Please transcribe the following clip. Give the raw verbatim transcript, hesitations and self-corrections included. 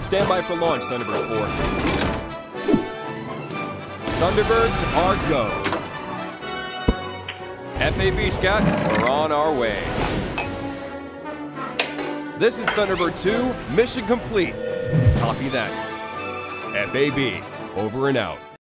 Stand by for launch, Thunderbird four. Thunderbirds are go. F A B Scout, we're on our way. This is Thunderbird two, mission complete. Copy that. F A B, over and out.